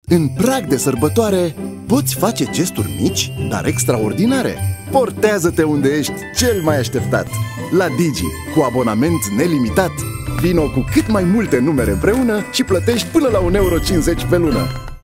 În prag de sărbătoare poți face gesturi mici, dar extraordinare. Portează-te unde ești cel mai așteptat. La Digi, cu abonament nelimitat, vino cu cât mai multe numere împreună și plătești până la 1,50 € pe lună.